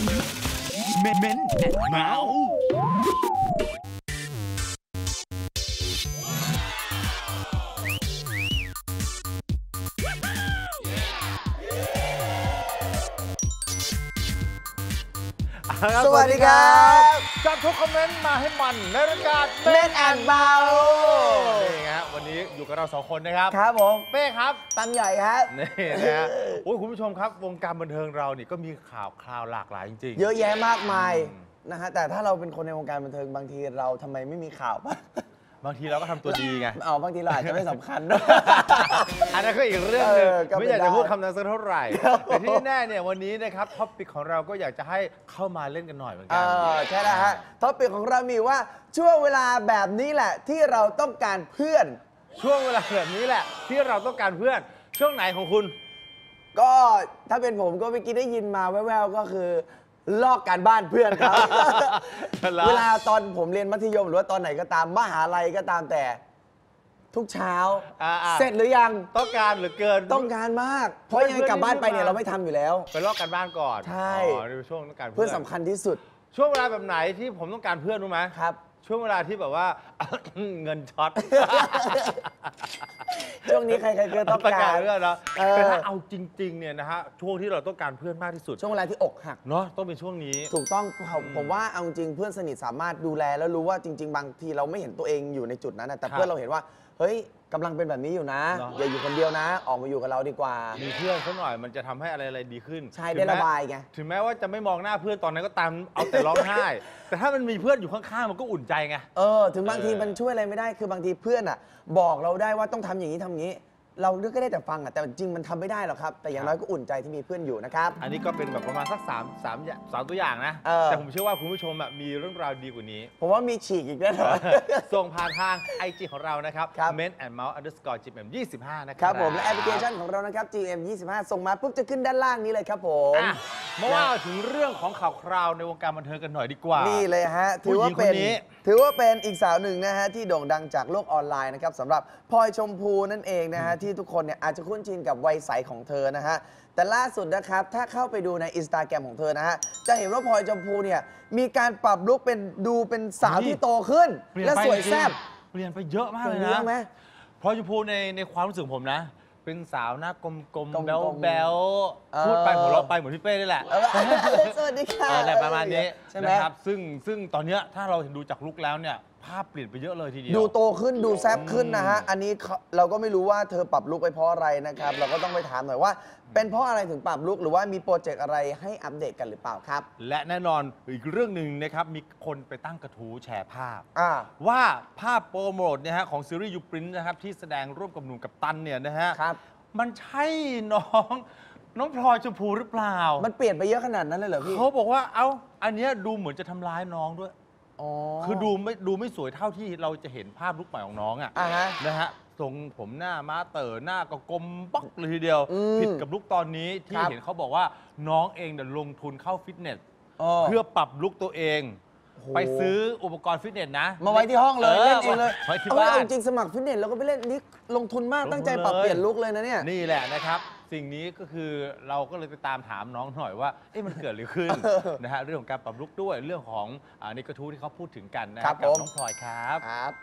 เม้นแอนเมาส์สวัสดีครับจัดทุกคอมเมนต์มาให้มันในรายการเม้นแอนเมาส์นี่ฮะวันนี้อยู่กับเรา2 คนนะครับครับผมเป้ครับตั้งใหญ่ครับนี่นะฮะโอ้ยคุณผู้ชมครับวงการบันเทิงเรานี่ก็มีข่าวคราวหลากหลายจริงๆเยอะแยะมากมายนะฮะแต่ถ้าเราเป็นคนในวงการบันเทิงบางทีเราทำไมไม่มีข่าวบ้างบางทีเราก็ทำตัวดีไงบางทีเราอาจจะไม่สำคัญด้วยอันนั้นก็อีกเรื่องนึงไม่อยากจะพูดคำนั้นสักเท่าไหร่แต่ที่แน่เนี่ยวันนี้นะครับท็อปิกของเราก็อยากจะให้เข้ามาเล่นกันหน่อยเหมือนกันใช่แล้วฮะท็อปิกของเรามีว่าช่วงเวลาแบบนี้แหละที่เราต้องการเพื่อนช่วงเวลาแบบนี้แหละที่เราต้องการเพื่อนช่วงไหนของคุณก็ถ้าเป็นผมก็เมื่อกี้ได้ยินมาแว่วๆก็คือลอกการบ้านเพื่อนครับเวลาตอนผมเรียนมัธยมหรือว่าตอนไหนก็ตามมหาลัยก็ตามแต่ทุกเช้าเสร็จหรือยังต้องการหรือเกินต้องการมากเพราะยังไงกลับบ้านไปเนี่ยเราไม่ทำอยู่แล้วไปลอกการบ้านก่อนใช่ในช่วงต้องการเพื่อนสำคัญที่สุดช่วงเวลาแบบไหนที่ผมต้องการเพื่อนรู้ไหมครับช่วงเวลาที่แบบว่าเงินช็อตช่วงนี้ใครๆก็ต้องการเพื่อนนะแต่ถ้าเอาจริงๆเนี่ยนะฮะช่วงที่เราต้องการเพื่อนมากที่สุดช่วงเวลาที่อกหักเนาะต้องเป็นช่วงนี้ถูกต้องผมว่าเอาจริงเพื่อนสนิทสามารถดูแลแล้วรู้ว่าจริงๆบางทีเราไม่เห็นตัวเองอยู่ในจุดนั้นแต่เพื่อนเราเห็นว่าเฮ้ยกำลังเป็นแบบนี้อยู่นะอย่าอยู่คนเดียวนะออกมาอยู่กับเราดีกว่ามีเพื่อนเขาหน่อยมันจะทำให้อะไรดีขึ้นใช่ได้ระบายไงถึงแม้ว่าจะไม่มองหน้าเพื่อนตอนนั้นก็ตามเอาแต่ร้องไห้แต่ถ้ามันมีเพื่อนอยู่ข้างๆมันก็อุ่นใจไงถึงบางทีมันช่วยอะไรไม่ได้คือบางทีเพื่อนบอกเราได้ว่าต้องทำอย่างนี้ทำอย่างนี้เราก็ได้แต่ฟังแต่จริงมันทำไม่ได้หรอกครับแต่อย่างน้อยก็อุ่นใจที่มีเพื่อนอยู่นะครับอันนี้ก็เป็นแบบประมาณสัก3ตัวอย่างนะแต่ผมเชื่อว่าคุณผู้ชมมีเรื่องราวดีกว่านี้ผมว่ามีฉีกอีกแน่นอนส่งผ่านทาง IG ของเรานะครับ men@mouse_gm25 นะครับผมและแอปพลิเคชันของเรานะครับ gm25 ส่งมาปุ๊บจะขึ้นด้านล่างนี้เลยครับผมมาว่าถึงเรื่องของข่าวคราวในวงการบันเทิงกันหน่อยดีกว่านี่เลยฮะถือว่าเป็นอีกสาวหนึ่งนะฮะที่โด่งดังจากโลกออนไลน์นะครับสำหรับพลอยชมพูนั่นเองนะฮะที่ทุกคนเนี่ยอาจจะคุ้นชินกับวัยใสของเธอนะฮะแต่ล่าสุดนะครับถ้าเข้าไปดูใน Instagram ของเธอนะฮะจะเห็นว่าพลอยชมพูเนี่ยมีการปรับลุคเป็นสาวที่โตขึ้นและสวยแซ่บเปลี่ยนไปเยอะมากเลยนะพลอยชมพูในความรู้สึกผมนะเป็นสาวหน้ากลมๆแบ๊วๆพูดไปหัวเราะไปเหมือนพี่เป้นี่แหละสวัสดีค่ะอะไรประมาณนี้นะครับซึ่งตอนนี้ถ้าเราเห็นดูจากลุคแล้วเนี่ยภาพเปลี่ยนไปเยอะเลยทีเดียวดูโตขึ้นดูแซ่บขึ้นนะฮะอันนี้เราก็ไม่รู้ว่าเธอปรับลุคไปเพราะอะไรนะครับเราก็ต้องไปถามหน่อยว่าเป็นเพราะอะไรถึงปรับลุคหรือว่ามีโปรเจกต์อะไรให้อัปเดตกันหรือเปล่าครับและแน่นอนอีกเรื่องหนึ่งนะครับมีคนไปตั้งกระทู้แชร์ภาพว่าภาพโปรโมทเนี่ยฮะของซีรีส์ยูปรินท์นะครับที่แสดงร่วมกับหนุ่มกัปตันเนี่ยนะฮะมันใช่น้องพลอยชมพูหรือเปล่ามันเปลี่ยนไปเยอะขนาดนั้นเลยเหรอพี่เขาบอกว่าอันนี้ดูเหมือนจะทำร้ายน้องด้วยคือดูไม่สวยเท่าที่เราจะเห็นภาพลุคใหม่ของน้องนะฮะทรงผมหน้าม้าเต๋อหน้าก็กลมป๊อกเลยทีเดียวผิดกับลุคตอนนี้ที่เห็นเขาบอกว่าน้องเองลงทุนเข้าฟิตเนสเพื่อปรับลุคตัวเองไปซื้ออุปกรณ์ฟิตเนสนะมาไว้ที่ห้องเลยเล่นเองเลยจริงสมัครฟิตเนสแล้วก็ไปเล่นนี่ลงทุนมากตั้งใจปรับเปลี่ยนลุคเลยนะเนี่ยนี่แหละนะครับสิ่งนี้ก็คือเราก็เลยไปตามถามน้องหน่อยว่ามันเกิดอะไรขึ้นนะฮะเรื่องของการปรับลุคด้วยเรื่องของในกระทู้ที่เขาพูดถึงกันนะครับกับน้องพลอยครับ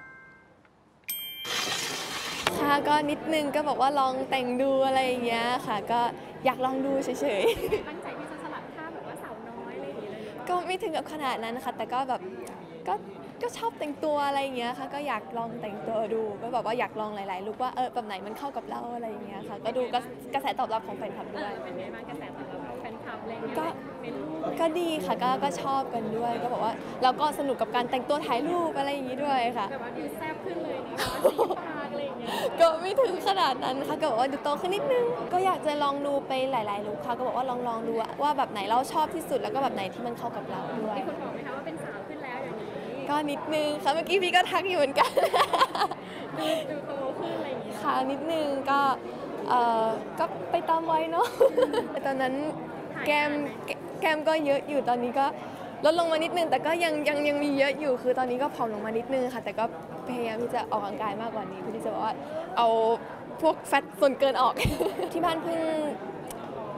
ค่ะก็นิดนึงก็บอกว่าลองแต่งดูอะไรอย่างเงี้ยค่ะก็อยากลองดูเฉยๆตั้งใจที่จะสลัดภาพแบบว่าสาวน้อยอะไรอย่างเงี้ยเลยก็ไม่ถึงกับขนาดนั้นค่ะแต่ก็แบบก็ชอบแต่งตัวอะไรอย่างเงี้ยค่ะก็อยากลองแต่งตัวดูก็แบบว่าอยากลองหลายๆลุคว่าแบบไหนมันเข้ากับเราอะไรอย่างเงี้ยค่ะก็ดูกระแสตอบรับของแฟนคลับด้วยเป็นไงบ้างกระแสตอบรับของแฟนคลับอะไรอย่างเงี้ยก็ดีค่ะก็ชอบกันด้วยก็บอกว่าเราก็สนุกกับการแต่งตัวถ่ายรูปอะไรอย่างงี้ด้วยค่ะแต่ว่าดูแซ่บขึ้นเลยนะคะสีปากอะไรอย่างเงี้ยก็ไม่ถึงขนาดนั้นค่ะก็บอกว่าดูโตขึ้นนิดนึงก็อยากจะลองดูไปหลายๆลุคค่ะก็บอกว่าลองดูว่าแบบไหนเราชอบที่สุดแล้วก็แบบไหนที่มันเข้ากับเราด้วยมีคนบอกไหมคะว่าเป็นสาวขึ้นแล้วอย่างนี้ก็นิดนึงค่ะเมื่อกี้พี่ก็ทักอยู่เหมือนกันดูโตขึ้นอะไรอย่างเงี้ยค่ะนิดนึงก็ไปตามวัยเนาะตอนนั้นแก้มก็เยอะอยู่ตอนนี้ก็ลดลงมานิดนึงแต่ก็ยังมีเยอะอยู่คือตอนนี้ก็ผอมลงมานิดนึงค่ะแต่ก็พยายามที่จะออกกำลังกายมากกว่านี้เพื่อที่จะบอกว่าเอาพวกแฟตส่วนเกินออกที่บ้านเพิ่ง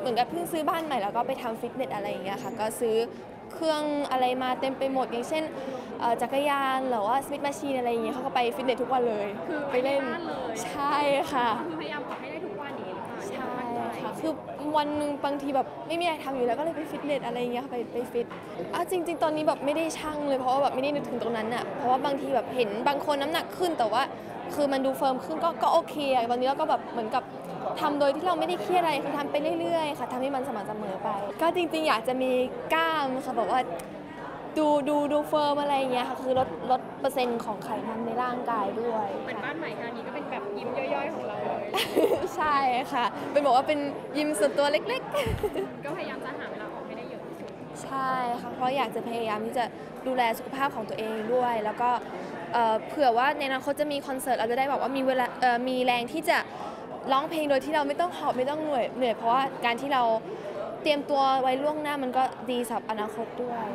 เหมือนกับเพิ่งซื้อบ้านใหม่แล้วก็ไปทำฟิตเนสอะไรอย่างเงี้ยค่ะก็ซื้อเครื่องอะไรมาเต็มไปหมดอย่างเช่นจักรยานหรือว่าสมิธแมชชีนอะไรอย่างเงี้ยเขาก็ไปฟิตเนสทุกวันเลยคือไปเล่นใช่ค่ะคือพยายามปรับให้ได้ทุกวันนี้ใช่ค่ะคือวันหนึ่งบางทีแบบไม่มีอะไรทำอยู่แล้วก็เลยไปฟิตเนสอะไรอย่างเงี้ยไปฟิตจริงๆตอนนี้แบบไม่ได้ชั่งเลยเพราะว่าแบบไม่ได้นึกถึงตรงนั้นอ่ะเพราะว่าบางทีแบบเห็นบางคนน้ำหนักขึ้นแต่ว่าคือมันดูเฟิร์มขึ้นก็โอเคตอนนี้เราก็แบบเหมือนกับทำโดยที่เราไม่ได้เครียดอะไรคือทำไปเรื่อยๆค่ะทำให้มันสม่ำเสมอไปก็จริงๆอยากจะมีกล้ามค่ะแบบว่าดูเฟิร์มอะไรอย่างเงี้ยค่ะคือลดเปอร์เซ็นต์ของไขมันในร่างกายด้วยเหมือนบ้านใหม่คราวนี้ก็เป็นแบบยิมย่อยๆของเราเลยใช่ค่ะเป็นบอกว่าเป็นยิมส่วนตัวเล็กๆก็พยายามจะหาเวลาออกให้ได้เยอะที่สุดใช่ค่ะเพราะอยากจะพยายามที่จะดูแลสุขภาพของตัวเองด้วยแล้วก็เผื่อว่าในอนาคตจะมีคอนเสิร์ตเราจะได้บอกว่ามีเวลามีแรงที่จะร้องเพลงโดยที่เราไม่ต้องหอบไม่ต้องเหนื่อยเพราะว่าการที่เราเตรียมตัวไว้ล่วงหน้ามันก็ดีสำหรับอนาคตด้วย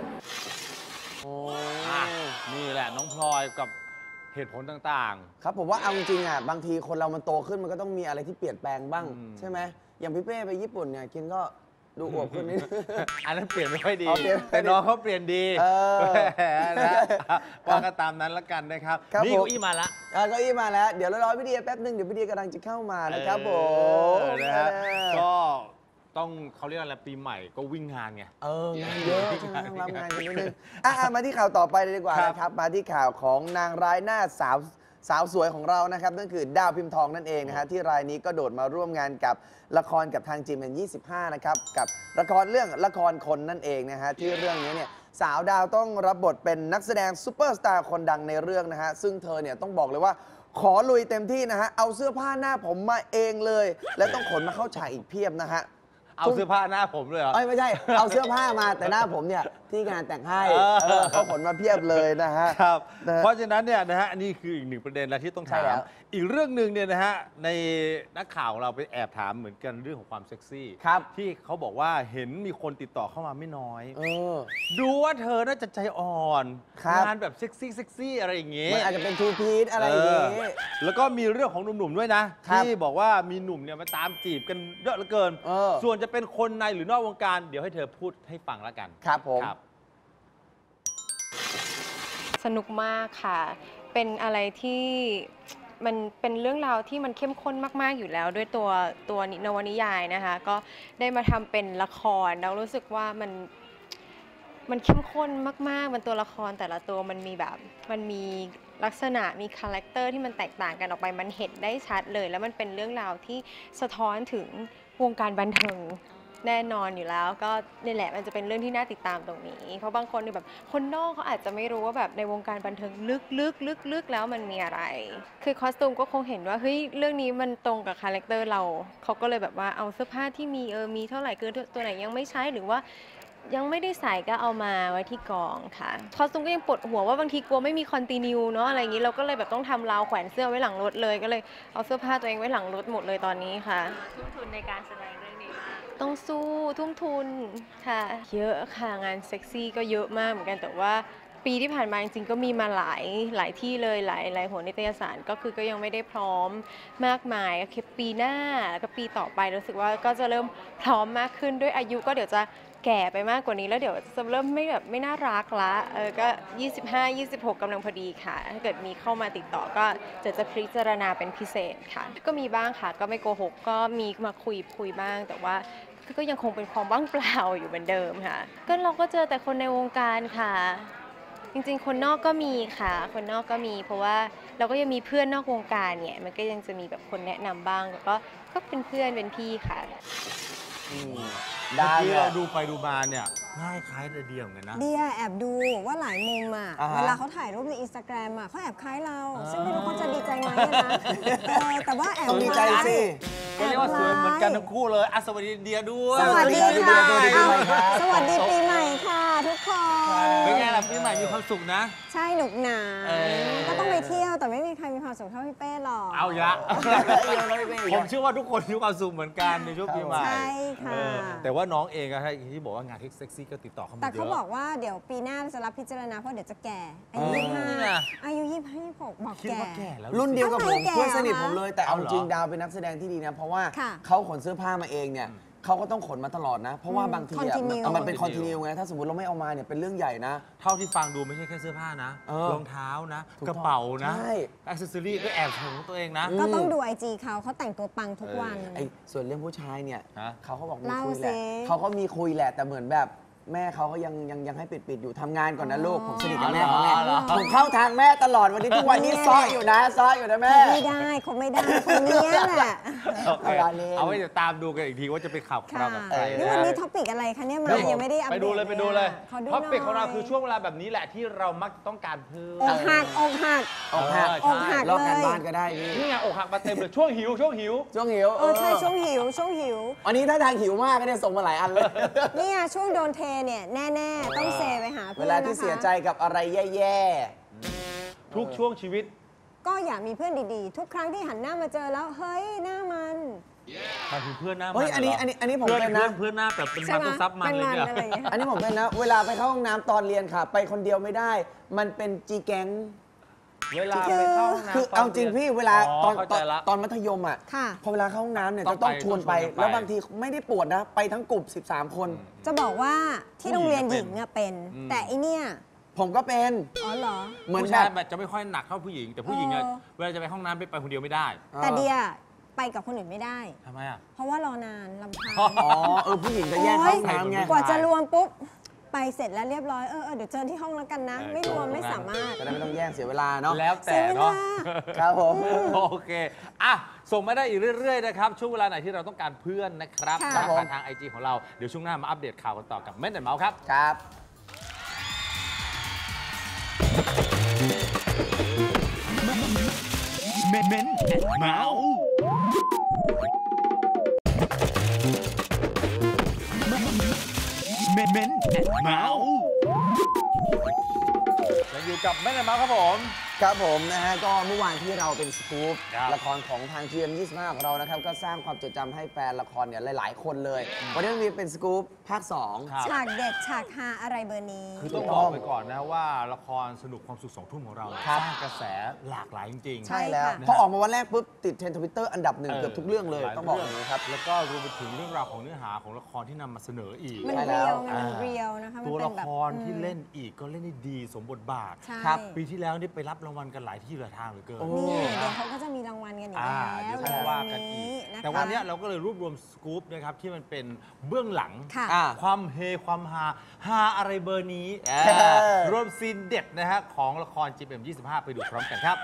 นี่แหละน้องพลอยกับเหตุผลต่างๆครับผมว่าเอาจริงๆบางทีคนเรามันโตขึ้นมันก็ต้องมีอะไรที่เปลี่ยนแปลงบ้างใช่ไหมอย่างพี่เป้ไปญี่ปุ่นเนี่ยคินก็ดูอวบขึ้นนิดอันนั้นเปลี่ยนไม่ค่อยดีแต่น้องเขาเปลี่ยนดีนะว่ากันตามนั้นละกันนะครับนี่เก้าอี้มาละเก้าอี้มาแล้วเดี๋ยวเรารอพี่เดียแป๊บนึงเดี๋ยวพี่เดียกำลังจะเข้ามานะครับผมนะก็ต้องเขาเรียกอะไรปีใหม่ก็วิ่งงานไงงานเยอะใช่ไหมต้องรับงานกันนิดนึงมาที่ข่าวต่อไปเลยดีกว่านะครับมาที่ข่าวของนางร้ายหน้าสาวสวยของเรานะครับนั่นคือดาวพิมพ์ทองนั่นเองนะฮะที่รายนี้ก็โดดมาร่วมงานกับละครกับทางจีเอ็ม25นะครับกับละครเรื่องละครคนนั่นเองนะฮะที่เรื่องนี้เนี่ยสาวดาวต้องรับบทเป็นนักแสดงซูเปอร์สตาร์คนดังในเรื่องนะฮะซึ่งเธอเนี่ยต้องบอกเลยว่าขอลุยเต็มที่นะฮะเอาเสื้อผ้าหน้าผมมาเองเลยและต้องขนมาเข้าฉากอีกเพียบนะฮะเอาเสื้อผ้าหน้าผมเลยเหรอไม่ใช่เอาเสื้อผ้ามาแต่หน้าผมเนี่ยที่งานแต่งให้เขาขนมาเพียบเลยนะฮะครับเพราะฉะนั้นเนี่ยนะฮะนี่คืออีกหนึ่งประเด็นแล้วที่ต้องถามอีกเรื่องหนึ่งเนี่ยนะฮะในนักข่าวเราไปแอบถามเหมือนกันเรื่องของความเซ็กซี่ที่เขาบอกว่าเห็นมีคนติดต่อเข้ามาไม่น้อยดูว่าเธอน่าจะใจอ่อนงานแบบเซ็กซี่อะไรอย่างเงี้ยมันอาจจะเป็นทูพีซอะไรอย่างเงี้ยแล้วก็มีเรื่องของหนุ่มๆด้วยนะที่บอกว่ามีหนุ่มเนี่ยมาตามจีบกันเยอะเหลือเกินส่วนจะเป็นคนในหรือนอกวงการเดี๋ยวให้เธอพูดให้ฟังแล้วกันครับผมสนุกมากค่ะเป็นอะไรที่มันเป็นเรื่องราวที่มันเข้มข้นมากๆอยู่แล้วด้วยตัวนวนิยายนะคะก็ได้มาทำเป็นละครแล้วรู้สึกว่ามันเข้มข้นมากๆมันตัวละครแต่ละตัวมันมีลักษณะมีคาแรคเตอร์ที่มันแตกต่างกันออกไปมันเห็นได้ชัดเลยแล้วมันเป็นเรื่องราวที่สะท้อนถึงวงการบันเทิงแน่นอนอยู่แล้วก็นี่แหละมันจะเป็นเรื่องที่น่าติดตามตรงนี้เพราะบางคนแบบคนนอกเขาอาจจะไม่รู้ว่าแบบในวงการบันเทิงลึกแล้วมันมีอะไรคือคอสตูมก็คงเห็นว่าเฮ้ยเรื่องนี้มันตรงกับคาแรคเตอร์เราเขาก็เลยแบบว่าเอาเสื้อผ้าที่มีเท่าไหร่คือตัวไหนยังไม่ใช้หรือว่ายังไม่ได้ใส่ก็เอามาไว้ที่กองค่ะคอสตูมก็ยังปวดหัวว่าบางทีกลัวไม่มีคอนติเนียเนาะอะไรอย่างนี้เราก็เลยแบบต้องทำราวแขวนเสื้อไว้หลังรถเลยก็เลยเอาเสื้อผ้าตัวเองไว้หลังรถหมดเลยตอนนี้ค่ะทุ่มทุนในการแสดงเรื่องนี้ต้องสู้ทุ่มทุนค่ะเยอะค่ะงานเซ็กซี่ก็เยอะมากเหมือนกันแต่ว่าปีที่ผ่านมาจริงๆก็มีมาหลายที่เลยหลายหัวนิตยสารก็ยังไม่ได้พร้อมมากมายก็ปีหน้าแล้วก็ปีต่อไปรู้สึกว่าก็จะเริ่มพร้อมมากขึ้นด้วยอายุก็เดี๋ยวจะแก่ไปมากกว่านี้แล้วเดี๋ยวจะเริ่มไม่น่ารักละก็25-26กำลังพอดีค่ะถ้าเกิดมีเข้ามาติดต่อก็จะพิจารณาเป็นพิเศษค่ะก็มีบ้างค่ะก็ไม่โกหกก็มีมาคุยบ้างแต่ว่าก็ยังคงเป็นความว่างเปล่าอยู่เหมือนเดิมค่ะก็เราก็เจอแต่คนในวงการค่ะจริงๆคนนอกก็มีค่ะคนนอกก็มีเพราะว่าเราก็ยังมีเพื่อนนอกวงการเนี่ยมันก็ยังจะมีแบบคนแนะนำบ้างแล้วก็เป็นเพื่อนเป็นพี่ค่ะได้ที่เราดูไปดูมาเนี่ยง่ายคล้ายเดียวกันนะเดียแอบดูว่าหลายมุมอ่ะเวลาเขาถ่ายรูปในอินสตาแกรมอ่ะเขาแอบคล้ายเราซึ่งไม่รู้เขาจะดีใจไหมนะแต่ว่าแอบดีใจสิก็เรียกว่าสวยเหมือนกันทั้งคู่เลยสวัสดีเดียด้วยสวัสดีค่ะสวัสดีปีใหม่ค่ะทุกคนเป็นไงล่ะปีใหม่มีความสุขนะใช่หนุกหนาก็ต้องไปเที่ยวแต่ไม่มีใครมีความสุขเท่าพี่เป้หรอกเอาละผมเชื่อว่าทุกคนมีความสุขเหมือนกันในช่วงปีใหม่ใช่ค่ะแต่ว่าน้องเองอะที่บอกว่างานเซ็กซี่ก็ติดต่อเข้ามาเยอะแต่เขาบอกว่าเดี๋ยวปีหน้าจะรับพิจารณาเพราะเดี๋ยวจะแก่อายุ25อายุ25-26บอกแก่รุ่นเดียวกับผมเพื่อนสนิทผมเลยแต่เอาจริงดาวเป็นนักแสดงที่ดีนะเพราะว่าเขาขนเสื้อผ้ามาเองเนี่ยเขาก็ต้องขนมาตลอดนะ เพราะว่าบางทีมันเป็นคอนติเนียไงถ้าสมมติเราไม่เอามาเนี่ยเป็นเรื่องใหญ่นะเท่าที่ฟังดูไม่ใช่แค่เสื้อผ้านะรองเท้านะกระเป๋านะอ็อกเซสซอรี่ก็แอบของตัวเองนะก็ต้องดูไอจีเขาแต่งตัวปังทุกวันส่วนเรื่องผู้ชายเนี่ยเขาบอกมีเล่าคุยแหละสิเขาก็มีคุยแหละแต่เหมือนแบบแม่เขาก็ยังให้ปิดอยู่ทำงานก่อนนะลูกผมสนิทกับแม่เขาไงผมเข้าทางแม่ตลอดวันนี้ทุกวันนี้ซ้ออยู่นะแม่ไม่ได้คนนี้แหละเอาไว้เดี๋ยวตามดูกันอีกทีว่าจะไปขับเรากับใครนี่วันนี้ท็อปิกอะไรคะเนี่ยมายังไม่ได้อัปเดตไปดูเลยท็อปิกของเราคือช่วงเวลาแบบนี้แหละที่เรามักต้องการเพิ่มอกหักลอกการบ้านก็ได้นี่ไงอกหักมาเต็มเลยช่วงหิวใช่ช่วงหิวอันนี้ถ้าทางหิวมากก็เนี่ยส่งมาหลายอันเลยนี่ไงช่วงโดนเทเนี่ยแน่ๆต้องเซไปหาเพื่อนเวลาที่เสียใจกับอะไรแย่ๆทุกช่วงชีวิตก็อย่ามีเพื่อนดีๆทุกครั้งที่หันหน้ามาเจอแล้วเฮ้ยหน้ามันมาถึงเพื่อนหน้ามันเฮ้ยอันนี้ผมเป็นนะเพื่อนหน้าแบบเป็นมันต้องซับมันเลยเนี่ยอันนี้ผมเป็นนะเวลาไปเข้าห้องน้ำตอนเรียนค่ะไปคนเดียวไม่ได้มันเป็นจีแก๊งเวลาไปเข้าห้องน้ำคือเอาจริงพี่เวลาตอนมัธยมอ่ะพอเวลาเข้าห้องน้ำเนี่ยจะต้องชวนไปแล้วบางทีไม่ได้ปวดนะไปทั้งกลุ่ม13 คนจะบอกว่าที่โรงเรียนหญิงเนี่ยเป็นแต่อีเนี่ยผมก็เป็นอ๋อเหรอเหมือนแบบจะไม่ค่อยหนักเท่าผู้หญิงแต่ผู้หญิงเนี่ยเวลาจะไปห้องน้ำไปคนเดียวไม่ได้แต่เดียไปกับคนอื่นไม่ได้ทำไมอ่ะเพราะว่ารอนานลำพังผู้หญิงจะแยกห้องน้ำไงกว่าจะรวมปุ๊บไปเสร็จแล้วเรียบร้อยเดี๋ยวเจอที่ห้องแล้วกันนะไม่รวมไม่สามารถจะได้ไม่ต้องแย่งเสียเวลาเนาะแล้วแต่เนาะครับผมโอเคอ่ะส่งมาได้อีกเรื่อยๆนะครับช่วงเวลาไหนที่เราต้องการเพื่อนนะครับผ่านทาง IG ของเราเดี๋ยวช่วงหน้ามาอัปเดตข่าวกันต่อกับเม้นท์แอนด์เมาส์ครับครับเม้นท์แอนด์เมาส์เม้นท์แอนด์เมาส์ยังอยู่กับเม้นท์แอนด์เมาส์ครับผมครับผมนะฮะก็เมื่อวานที่เราเป็นสกู๊ปละครของทาง GM25 ของเรานะครับก็สร้างความจดจำให้แฟนละครเนี่ยหลายๆคนเลยวันนี้มีเป็นสกู๊ปภาค 2 ฉากเด็ดฉากฮาอะไรเบอร์นี้คือต้องบอกไปก่อนนะว่าละครสนุกความสุข2 ทุ่มของเราสร้างกระแสหลากหลายจริงๆใช่แล้วพอออกมาวันแรกปุ๊บติดเทรนด์ Twitter อันดับ 1เกือบทุกเรื่องเลยต้องบอกอย่างนี้ครับแล้วก็รวมไปถึงเรื่องราวของเนื้อหาของละครที่นำมาเสนออีกมันเรียวไงมันเรียวนะคะตัวละครที่เล่นอีกก็เล่นได้ดีสมบทบาทปีที่แล้วนี่ไปรับรางวัลกันหลายที่หลายทางเหลือเกินนี่เดี๋ยวเขาก็จะมีรางวัลกันอีกแล้วเดี๋ยวจะว่ากันอีกแต่วันนี้เราก็เลยรวบรวมสกู๊ปนะครับที่มันเป็นเบื้องหลังความเฮความฮาอะไรเบอร์นี้รวมซีนเด็ดนะฮะของละคร GM25 ไปดูพร้อมกันครับ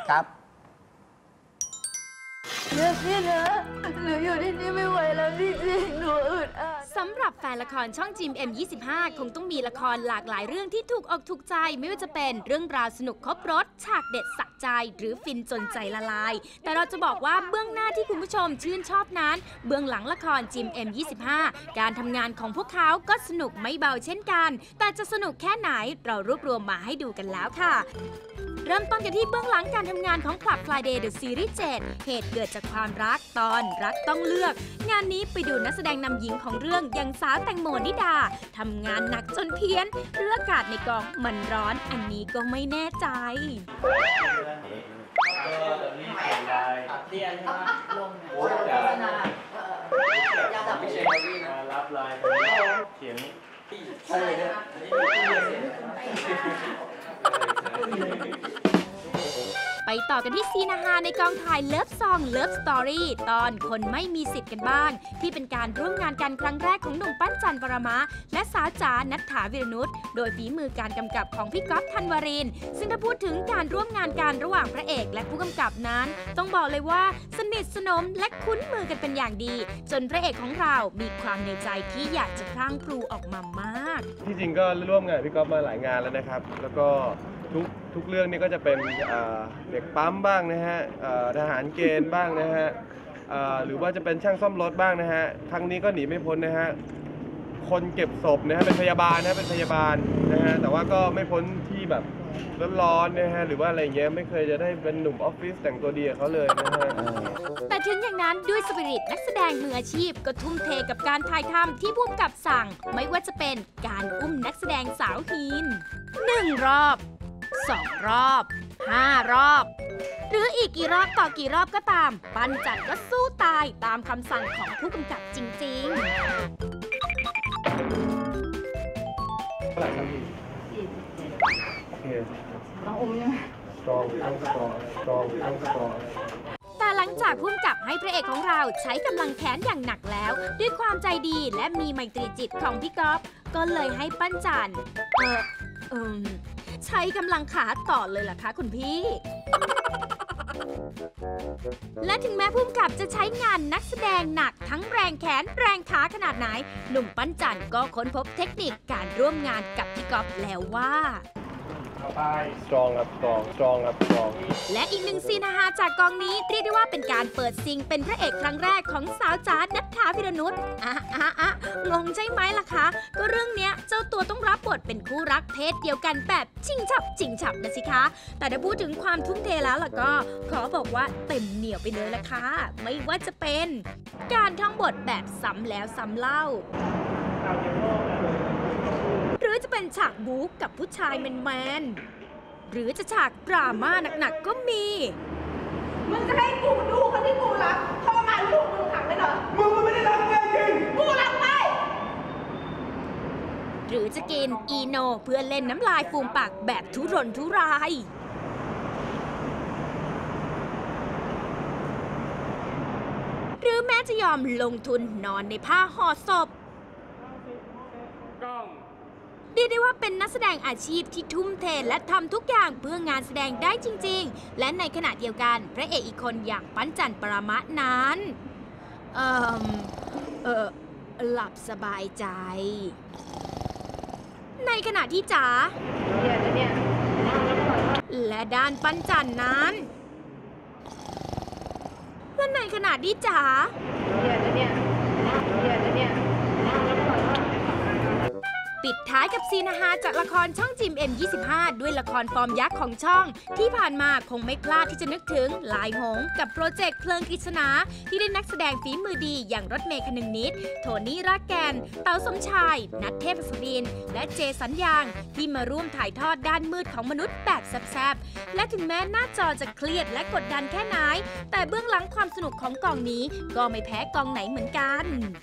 เลือกพี่นะหนูอยู่ที่นี่ไม่ไหวแล้วจริงๆหนูอึดอัดสำหรับแฟนละครช่อง GM25 คงต้องมีละครหลากหลายเรื่องที่ถูกอกถูกใจไม่ว่าจะเป็นเรื่องราวสนุกครบรสฉากเด็ดสะใจหรือฟินจนใจละลายแต่เราจะบอกว่าเบื้องหน้าที่คุณผู้ชมชื่นชอบนั้นเบื้องหลังละคร GM25 การทำงานของพวกเขาก็สนุกไม่เบาเช่นกันแต่จะสนุกแค่ไหนเรารวบรวมมาให้ดูกันแล้วค่ะเริ่มต้นกันที่เบื้องหลังการทำงานของ Club Friday The Series 7 เหตุเกิดจากความรักตอนรักต้องเลือกงานนี้ไปดูนักแสดงนำหญิงของเรื่องอย่างสาวแตงโมนิดาทำงานหนักจนเพี้ยนหรืออากาศในกองมันร้อนอันนี้ก็ไม่แน่ใจรับไลน์เขียนไปต่อกันที่ซีนฮาในกองถ่ายเลิฟซองเลิฟสตอรี่ตอนคนไม่มีสิทธิ์กันบ้างที่เป็นการร่วมงานกันครั้งแรกของหนุ่มปั้นจันปรมะและสาวจ๋าณัฐฐาวิรนุชโดยฝีมือการกำกับของพี่ก๊อฟธันวรินทร์ซึ่งถ้าพูดถึงการร่วมงานกันระหว่างพระเอกและผู้กำกับนั้นต้องบอกเลยว่าสนิทสนมและคุ้นมือกันเป็นอย่างดีจนพระเอกของเรามีความในใจที่อยากจะพรั่งพรูออกมามากที่จริงก็ร่วมงานพี่ก๊อฟมาหลายงานแล้วนะครับแล้วก็ทุกเรื่องนี้ก็จะเป็นเด็กปั๊มบ้างนะฮะทหารเกณฑ์บ้างนะฮะหรือว่าจะเป็นช่างซ่อมรถบ้างนะฮะครั้งนี้ก็หนีไม่พ้นนะฮะคนเก็บศพนะฮะเป็นพยาบาลนะเป็นพยาบาลนะฮะแต่ว่าก็ไม่พ้นที่แบบร้อนๆนะฮะหรือว่าอะไรเงี้ยไม่เคยจะได้เป็นหนุ่มออฟฟิศแต่งตัวดีกับเขาเลยนะฮะแต่ถึงอย่างนั้นด้วยสปิริตนักแสดงมืออาชีพก็ทุ่มเทกับการถ่ายทำที่ผู้กำกับสั่งไม่ว่าจะเป็นการอุ้มนักแสดงสาวฮีน1 รอบ2 รอบ5 รอบหรืออีกกี่รอบต่อกี่รอบก็ตามปั้นจันก็สู้ตายตามคำสั่งของผู้กำกับจริงๆเท่าไหร่ครับพี่โอเคต้องอมยังสตรองแต่หลังจากพุ่มกับให้พระเอกของเราใช้กำลังแขนอย่างหนักแล้ว ด้วยความใจดีและมีไมตรีจิตของพี่ก๊อฟก็เลยให้ปั้นจันใช้กำลังขาต่อเลยล่ะคะคุณพี่ และถึงแม้พุ่มกับจะใช้งานนักแสดงหนักทั้งแรงแขนแรงขาขนาดไหนหนุ่มปั้นจันก็ค้นพบเทคนิคการร่วมงานกับพี่ก๊อฟแล้วว่าสตรองครับสตรองครับสตรองและอีกหนึ่งซีนฮาจากกองนี้เรียกได้ว่าเป็นการเปิดซิงเป็นพระเอกครั้งแรกของสาวจ๋าณัฐฐา พิรนุชงงใช่ไหมล่ะคะก็เรื่องเนี้ยเจ้าตัวต้องรับบทเป็นคู่รักเพศเดียวกันแบบชิงฉับนะสิคะแต่ถ้าพูดถึงความทุ่มเทแล้วล่ะก็ขอบอกว่าเต็มเหนียวไปเลยล่ะค่ะไม่ว่าจะเป็นการท่องบทแบบซ้ำแล้วซ้ำเล่าหรือจะเป็นฉากบู๊กับผู้ชายแมนหรือจะฉากดราม่าหนักๆก็มีมึงจะให้กูดูคนที่กูรักทรมานลูกมึงขังเลยเหรอมึงไม่ได้รักแม่จริงกูรักไหมหรือจะกินอีโนเพื่อเล่นน้ำลายฟูมปากแบบทุรนทุรายหรือแม้จะยอมลงทุนนอนในผ้าห่อศพเรียกได้ว่าเป็นนักแสดงอาชีพที่ทุ่มเทและทำทุกอย่างเพื่องานแสดงได้จริงๆและในขณะเดียวกันพระเอกอีกคนอย่างปั้นจันปรมะนั้นหลับสบายใจในขณะที่จ๋าและด้านปั้นจันนั้นและในขณะที่จ๋าปิดท้ายกับซีนฮาจากละครช่องจิม M25 ด้วยละครฟอร์มยักษ์ของช่องที่ผ่านมาคงไม่พลาดที่จะนึกถึงลายหงส์กับโปรเจกต์เพลิงกฤษณาที่ได้นักแสดงฝีมือดีอย่างรถเมย์คนึงนิดโทนี่รากแกนเต๋าสมชายนัทเทพศรินทร์และเจสัญญางที่มาร่วมถ่ายทอดด้านมืดของมนุษย์แบบแซ่บๆและถึงแม้หน้าจอจะเครียดและกดดันแค่ไหนแต่เบื้องหลังความสนุกของกองนี้ก็ไม่แพ้กองไหนเหมือนกัน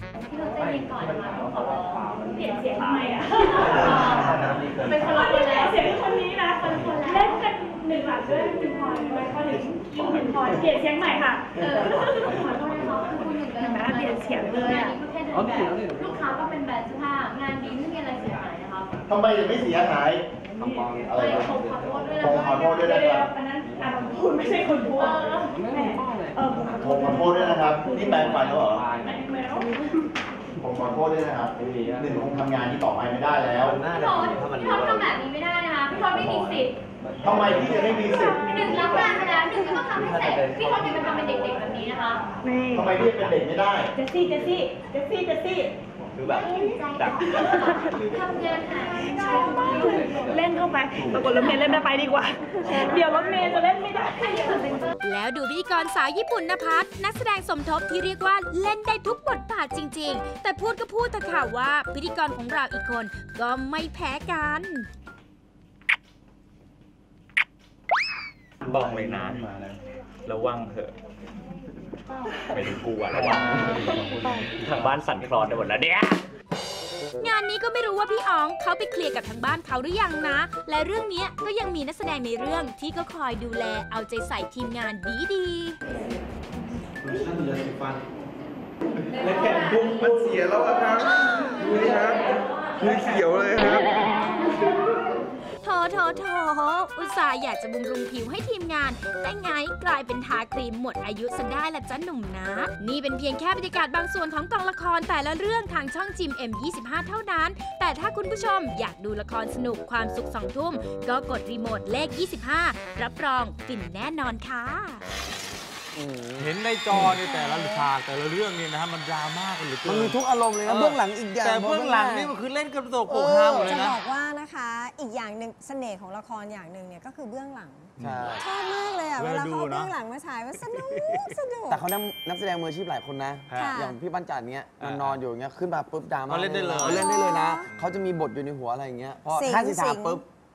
เปลี่ยนเสียงทำไมอ่ะเป็นคนละคนแล้วเสียงคนนี้นะคนเล่นกันหนึ่งหลักด้วยหนึ่งพรด้วยพอถึงอีกหนึ่งพรเปลี่ยนเสียงใหม่ค่ะขอโทษนะคะคุณหนึ่งเลยนะเปลี่ยนเสียงเลยอ่ะลูกค้าก็เป็นแบรนด์เสื้อผ้างานดีไม่มีอะไรเสียหายนะคะทำไมจะไม่เสียหายอะไรผมขอโทษด้วยนะผมขอโทษด้วยนะครับอันนั้นคุณไม่ใช่คนพูดผมขอโทษด้วยนะครับนี่แปลงฟันแล้วเหรอผมขอโทษด้วยนะครับหนึ่งคงทำงานนี้ต่อไปไม่ได้แล้วพี่ทำแบบนี้ไม่ได้นะคะพี่ทไม่มีสิทธิ์ทำไมพี่จะไม่มีสิทธิ์หนึ่งรับงานมาแล้วหนึ่งก็ต้องทำให้เสร็จพี่ทอย่ามาทำเป็นเด็กๆแบบนี้นะคะทำไมพี่เป็นเด็กไม่ได้เจสซี่คือแบบจับทำงานหาเล่นเข้าไปปรากฏรถเมย์เล่นไม่ไปดีกว่าเดี๋ยวรถเมย์จะเล่นไม่ได้แล้วดูพิธีกรสาวญี่ปุ่นนภัสนักแสดงสมทบที่เรียกว่าเล่นได้ทุกบทบาทจริงๆแต่พูดก็พูดแต่ข่าวว่าพิธีกรของเราอีกคนก็ไม่แพ้กันบอกเลยนะระวังเถอะไม่ถึงกลัวระวังทางบ้านสั่นคลอนไปหมดแล้วเนี่ยงานนี้ก็ไม่รู้ว่าพี่อ๋องเขาไปเคลียร์กับทางบ้านเขาหรือยังนะและเรื่องนี้ก็ยังมีนักแสดงในเรื่องที่ก็คอยดูแลเอาใจใส่ทีมงานดีและแขนบุ้งมันเสียแล้วครับดูนี่ครับมือเขียวเลยครับโถอุตส่าห์อยากจะบำรุงผิวให้ทีมงานแต่ไงกลายเป็นทาครีมหมดอายุซะได้ละจ้ะหนุ่มนะนี่เป็นเพียงแค่บรรยากาศบางส่วนของกองละครแต่ละเรื่องทางช่องจิม M25 เท่านั้นแต่ถ้าคุณผู้ชมอยากดูละครสนุกความสุข2 ทุ่มก็กดรีโมทเลข25รับรองฟินแน่นอนค่ะเห็นในจอในแต่ละฉากแต่ละเรื่องนี่นะฮะมันดราม่ากันเหลือเกินมันมีทุกอารมณ์เลยนะเบื้องหลังอีกอย่างแต่เบื้องหลังนี่มันคือเล่นกันตกโขกห้ามเลยนะจะบอกว่านะคะอีกอย่างหนึ่งเสน่ห์ของละครอย่างหนึ่งเนี่ยก็คือเบื้องหลังชอบมากเลยอ่ะเวลาเขาเบื้องหลังมาฉายว่าสนุกแต่เขานักแสดงมืออาชีพหลายคนนะอย่างพี่ปั้นจันเนี้ยนอนอยู่เงี้ยขึ้นมาปุ๊บดราม่าเล่นได้เลยนะเขาจะมีบทอยู่ในหัวอะไรอย่างเงี้ยพอ50 ฉากปุ๊บ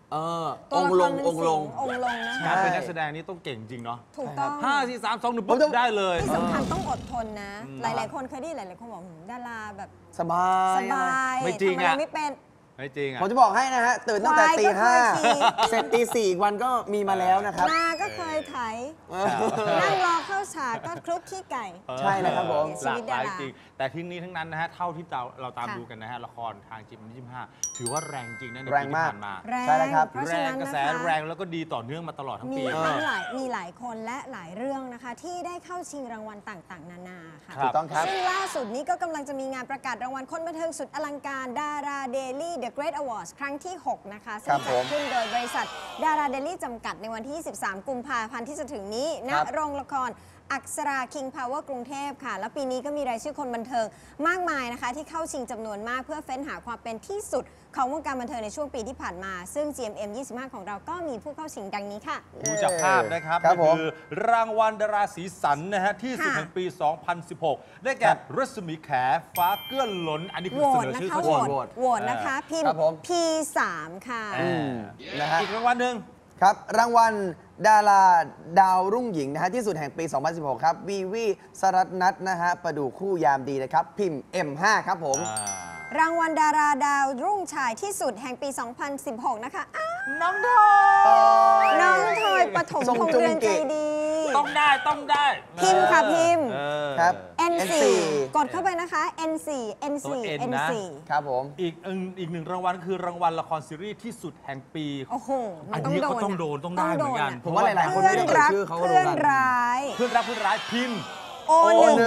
องค์ลงองค์ลงการเป็นนักแสดงนี่ต้องเก่งจริงเนาะถูกต้อง 5 4 3 2 1ปุ๊บได้เลยที่สำคัญต้องอดทนนะ หลายๆคนเคยได้หลายๆคนบอกดาราแบบสบายสบายไม่จริงอะทำอะไรไม่เป็นไม่จริงอ่ะผมจะบอกให้นะฮะ ตื่นตั้งแต่ตีควายก็เคยขี่ 5 เสร็จตี 4 อีกวันก็มีมาแล้วนะครับนาก็เคยไถนั่งรอเข้าฉากก็คลุกขี้ไก่ใช่นะครับผมหลากหลายจริง แต่ที่นี้ทั้งนั้นนะฮะ เท่าที่เราตามดูกันนะฮะ ละครทางGM25ถือว่าแรงจริงนะในแรปีงที่มากผ่านมาแรงใช่แล้วครับเพราะแรฉะงนั้นกระนะแสคะแรงแล้วก็ดีต่อเนื่องมาตลอดทั้งมีปีมีหลายคนและหลายเรื่องนะคะ ที่ได้เข้าชิงรางวัลต่างๆ นานาค่ะถูกต้องครับซึ่งล่าสุดนี้ก็กำลังจะมีงานประกาศรางวัลคนบันเทิงสุดอลังการดาราเดลี่ The Great Awards ครั้งที่ 6 นะคะซึ่งจัดขึ้นโดยบริษัทดาราเดลี่จำกัดในวันที่ 23 กุมภาพันธ์ที่จะถึงนี้ณโรงละครอักษรา King Power กรุงเทพค่ะ แล้วปีนี้ก็มีรายชื่อคนบันเทิงมากมายนะคะ ที่เข้าชิงจำนวนมากเพื่อเฟ้นหาความเป็นที่สุดของวงการบันเทิงในช่วงปีที่ผ่านมา ซึ่ง GMM 25 ของเราก็มีผู้เข้าชิงดังนี้ค่ะดูจากภาพนะครับครับนี่คือรางวัลดาราสีสันนะฮะ ที่สุดแห่งปี 2016 ได้แก่รัศมีแขฟ้าเกื้อล้น อันนี้คือโหวเสตนอนะชื่อคะเขาโหวเองตโหวตนะคะพิมครับพ์ผม P3 ค่ะนะฮะอีกรางวัลหนึ่งครับ รางวัลดาราดาวรุ่งหญิงนะฮะที่สุดแห่งปี 2016 ครับ วีวีสรัตนัทนะฮะ ประดู่คู่ยามดีนะครับ พิมพ์ M5 ครับผมรางวัลดาราดาวรุ่งชายที่สุดแห่งปี 2016 นะคะอ้าวน้องทน้องทอยปฐมทรงพงษ์จุงเรือนกิใจดีต้องได้ต้องได้พิมพ์ค่ะพิมพ์ครับ N4 กดเข้าไปนะคะ N4 N4 ตัว N นะ N4 ครับผมอีกหนึ่งรางวัลคือรางวัลละครซีรีส์ที่สุดแห่งปีโอ้โห มัอันนต้องนี้โดก็นต้องโดนต้องได้เหมือนกันผมว่าหลายๆคนเพื่อนไม่ได้รักชื่อเขาก็รู้เพื่อนกันร้ายเพื่อนรักเพื่อนร้ายพิมพ์ O1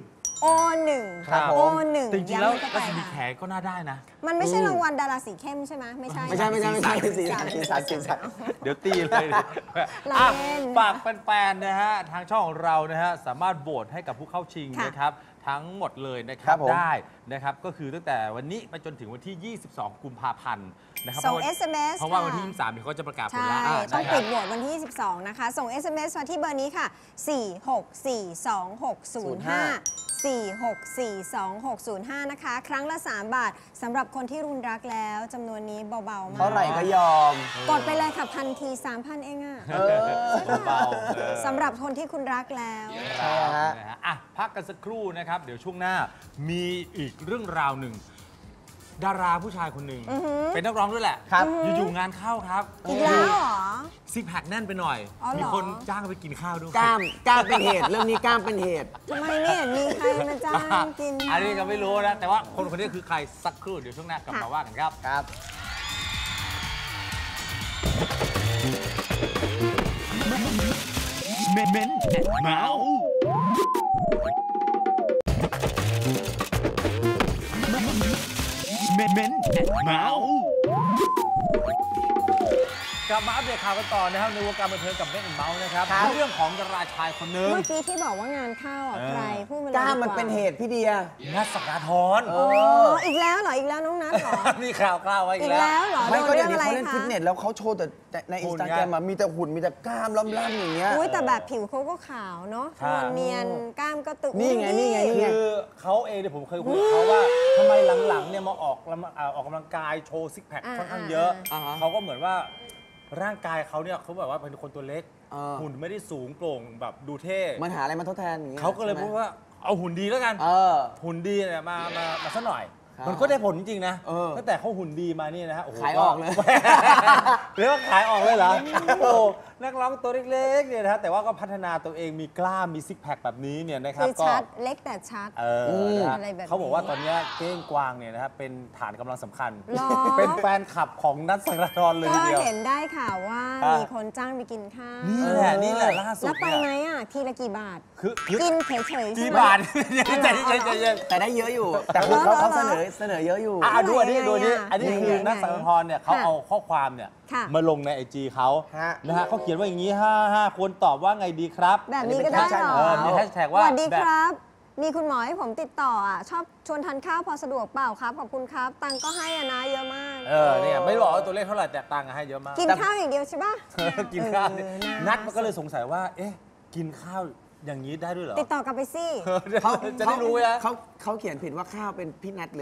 O1 ครับผม O1 จริงๆแล้วย้ำเข้ารัไปศมีแขค่ะก็น่าได้นะมันไม่ใช่รางวัลดาราสีเข้มใช่ไหมไม่ใช่ไม่ใช่สีสันเดี๋ยวตีเลยเราอ่ะเล่นฝากแฟนๆนะฮะทางช่องของเรานะฮะสามารถโหวตให้กับผู้เข้าชิงค่ะนะครับทั้งหมดเลยนะคครัรับบผมได้นะครับก็คือตั้งแต่วันนี้ไปจนถึงวันที่ 22 กุมภาพันธ์นะครับส่งเพราะว่า SMS เพราะว่าวันที่ค่ะ 23เนี่ยเขาจะประกาศผลใช่แล้วต้องนะคปิรับดโหวตวันที่ 22 นะคะ ส่ง SMS มาที่เบอร์นี้ค่ะ 4642605 นะคะ ครั้งละ 3 บาทสำหรับคนที่รุนรักแล้วจำนวนนี้เบา ๆ มากเท่าไหร่ก็ยอมกดไปเลยค่ะพันที 3,000 เองอะเบาๆเออสำหรับคนที่คุณรักแล้วใช่ฮะนะฮะอ่ะพักกันสักครู่นะครับ เดี๋ยวช่วงหน้ามีอีกเรื่องราวหนึ่ง ดาราผู้ชายคนหนึ่ง เป็นนักร้องด้วยแหละครับอยู่ๆงานเข้าครับอีกแล้วเหรอซิกแพคแน่นไปหน่อยอ๋อเหรอมีคนจ้างไปกินข้าวด้วยกล้ามเป็นเหตุ เรื่องนี้กล้ามเป็นเหตุทำไมไม่เห็นมีใครมาจ้างกินอันนี้ก็ไม่รู้นะ แต่ว่าคนคนนี้คือใครสักครู่ เดี๋ยวช่วงหน้ากลับมาว่ากันครับครับเม้นเมาส์เม้นเมาส์กลับมาอัปเดตข่าวกันต่อนะครับในวงการบันเทิงกับเม้นเมาส์นะครับครับเรื่องของดาราชายคนหนึงเมื่อกี้ที่บอกว่างานเข้าอ่ะใครพูดมาเลยกล้ามดีมันเป็นเหตุพี่เดียนัทสกาธรอ๋ออีกแล้วเหรอ อีกแล้วน้องนัทเหรอมีข่าวไว้อีอีกกแล้วแล้วเหรอไม่โดก็นเดี๋เรื่ยอวงนี้อะไรเขาเล่นคะฟิตเนสแล้วเขาโชว์แต่ในอินสตาแกรมมีแต่หุ่นมีแต่กล้ามล่ำๆอย่างเงี้ยอุ้ยแต่แบบผิวเขาก็ขาวเนาะใช่นวลเนียนกล้ามก็ตุนี่ไงนี่ไงคือเขาเองเนี่ยผมเคยคุยกับเขาว่าทำไมหลังๆเนี่ยมาออกกำลังกายโชว์ซิกแพคค่อนข้างเยอะ เขาก็เหมือนว่าร่างกายเขาเนี่ยเขาแบบว่าเป็นคนตัวเล็ก หุ่นไม่ได้สูงโปร่งแบบดูเท่มันหาอะไรมาทดแทนอย่างเงี้ยเขาก็เลยพูดว่าเอาหุ่นดีแล้วกัน หุ่นดีเนี่ยมาซะหน่อยครับมันก็ได้ผลจริงๆนะเออตั้งแต่เขาหุ่นดีมานี่นะฮะโอ้โหขายออกเลยเรียกว่าขายออกเลยเหรอโอ้นักร้องตัวเล็กๆเนี่ยนะฮะแต่ว่าก็พัฒนาตัวเองมีกล้ามมีซิกแพคแบบนี้เนี่ยนะครับคือก็ชัดเล็กแต่ชัดนะฮะอะไรแบบนี้เขาบอกว่าตอนเนี้ยเก้งกวางเนี่ยนะครับเป็นฐานกำลังสำคัญหรอเป็นแฟนคลับของนัทสังกาธรเลยก็ทีเดียวเห็นได้ข่าวว่าอ่ามีมีคนจ้างไปกินข้าวนี่แหละล่าสุดแล้วไปเนี่ยไหมอ่ะ ทีละกี่บาทคือกินเฉยๆใช่กี่ไหมบาทอ๋อใจเหรอเย็นแต่ได้เยอะอยู่ แต่คือเขาเสนอเยอะอยู่ดูอันนี้ดูอันนี้ยังไงอ่ะอันนี้คือยังไงนัทสังกาธรเนี่ยเขาเอาข้อความเนี่ยค่ะมาลงในไอจีเขาฮะนะฮะเขาเขียนว่าอย่างนี้5ควรตอบว่าไงดีครับแบบนี้ก็ได้เหรอมีแฮชแท็กสว่าวัสดีแบบครับ มีคุณหมอให้ผมติดต่ออ่ะ ชอบชวนทานข้าวพอสะดวกเปล่าครับ ขอบคุณครับ ตังค์ก็ให้อะนะเยอะมากเนี่ยไม่บอกว่าตัวเลขเท่าไหร่แต่ตังค์ให้เยอะมากกินข้าวอย่างเดียวใช่ปะกินข้าวน่านัดมันก็เลยสงสัยว่า เอ๊ะ กินข้าวอย่างนี้ได้ด้วยเหรอติดต่อกลับไปสิจะได้รู้นะเขาเขียนผิดว่าข้าวเป็นพี่นัทหรือเปล่า